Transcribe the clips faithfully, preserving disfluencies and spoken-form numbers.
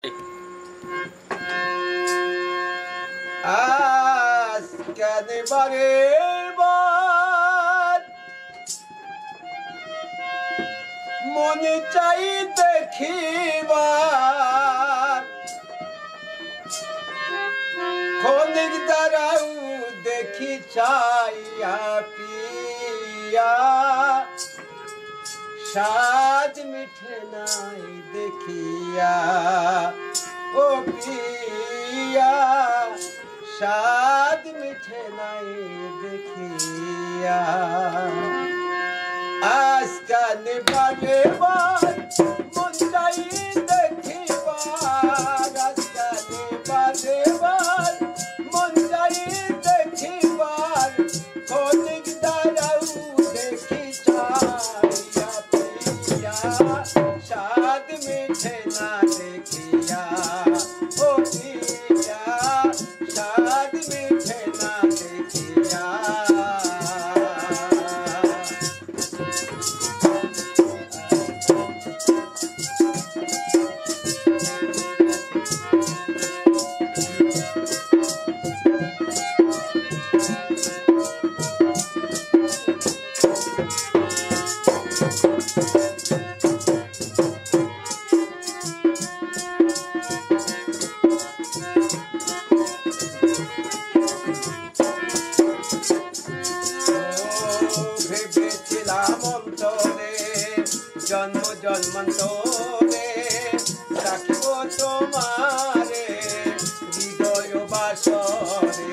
আজকে বারের বার মনে চাই দেখিবার ক্ষণিক দ্বারাও দেখি চাইয়া পিয়া সাজ মিঠে নাই দেখিয়া ও পিয়া সাদ মিঠে নাই দেখিয়া আজকাল বারে বার মন চাই দেখিবার আজকাল বারে বার মন চাই দেখিবার ক্ষণিক দ্বারাও দেখি চাইয়া পিয়া সাদ মিঠে না দেখিয়া ও পিয়া সাদ মিঠে না দেখিয়া জন্ম জন্মান্তরে রাখিব তোমারে হৃদয় বাসরে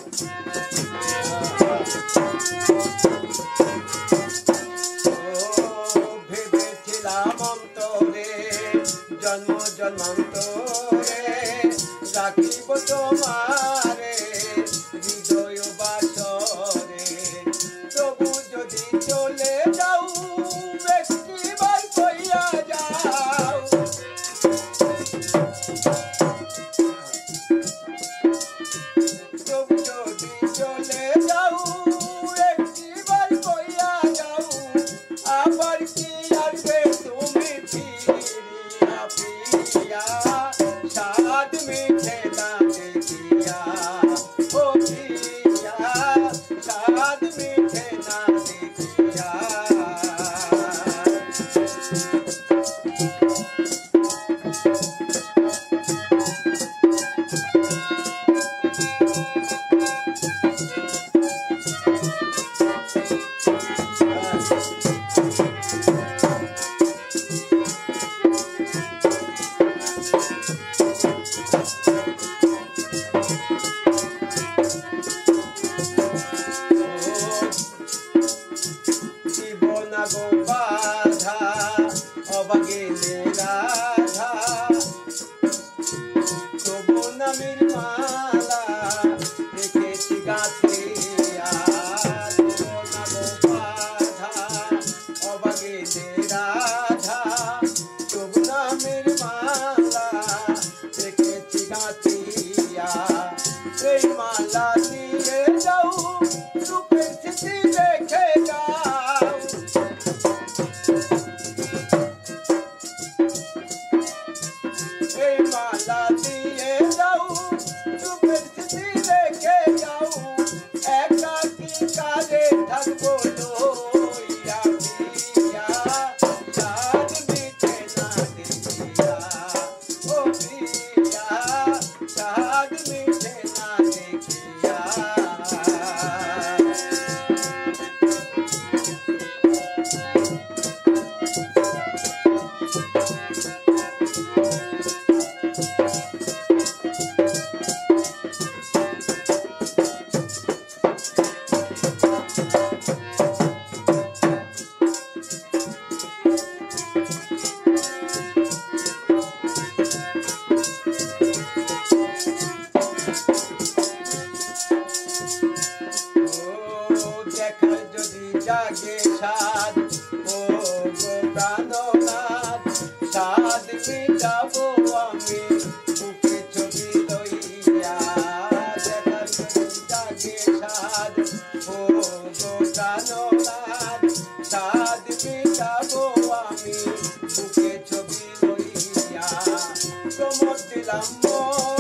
ভেবেছিলাম অন্তরে জন্ম জন্মান্তরে রাখিব তোমারে হৃদয় বাসরে তবু যদি চলে যাও বাধা অবাগিনী রাধা তবু নামের মালা রেখেছি গাছে বাধা অবাগিনী রাধা তবু নামের মালা রেখেছি গাছে এই মালা দিয়ে যাও রূপের স্মৃতি রেখে যাও এই মালা দিয়ে যাও রূপের স্মৃতি রেখে যাও একাকী কাজে থাকবো লইয়া পিয়া সাদ মিঠে না দেখিয়া ও পিয়া সাদ মিঠে না দেখিয়া দিলাম